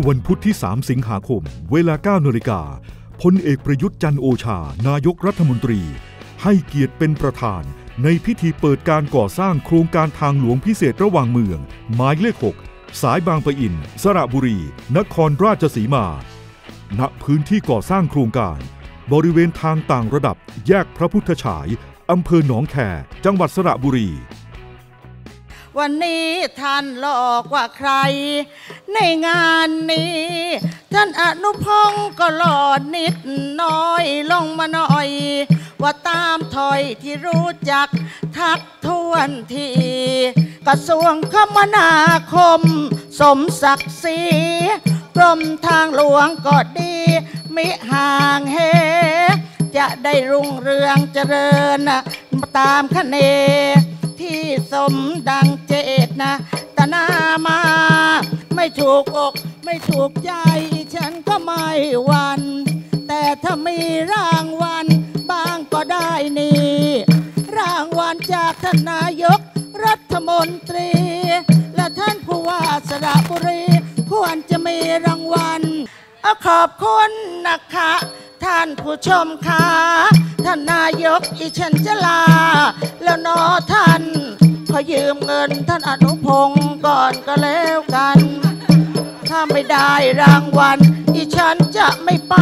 วันพุธที่ 3 สิงหาคม เวลา 9 นาฬิกาพลเอกประยุทธ์จันทร์โอชานายกรัฐมนตรีให้เกียรติเป็นประธานในพิธีเปิดการก่อสร้างโครงการทางหลวงพิเศษระหว่างเมืองหมายเลข 6 สายบางปะอินสระบุรีนครราชสีมาณพื้นที่ก่อสร้างโครงการบริเวณทางต่างระดับแยกพระพุทธฉายอำเภอหนองแคจังหวัดสระบุรีวันนี้ท่านหลอกว่าใครในงานนี้ท่านอนุพงศ์ก็หลอดนิดน้อยลงมาหน่อยว่าตามถอยที่รู้จักทักท้วนทีกระทรวงคมนาคมสมศักดิ์ศรีกรมทางหลวงก็ดีมิห่างเหจะได้รุ่งเรืองเจริญตามคะเนที่สมดังเจตนะตนามาไม่ถูกอกไม่ถูกใจฉันก็ไม่หวั่นแต่ถ้ามีรางวัลบ้างก็ได้นี่รางวัลจากท่านนายกรัฐมนตรีและท่านผู้ว่าสระบุรีควรจะมีรางวัลขอบคุณนะคะท่านผู้ชมค่ะท่านนายกอีฉันจะลาแล้วนอท่านขอยืมเงินท่านอนุพงศ์ก่อนก็แล้วกันถ้าไม่ได้รางวัลอีฉันจะไม่ไป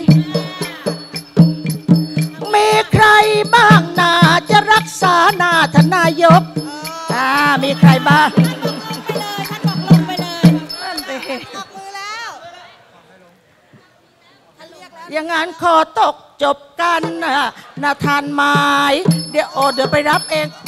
มีใครบ้างนาจะรักษาหน้าท่านนายกมีใครบ้างอย่างนั้นขอตกจบกันนะท่านหมายเดี๋ยวไปรับเอง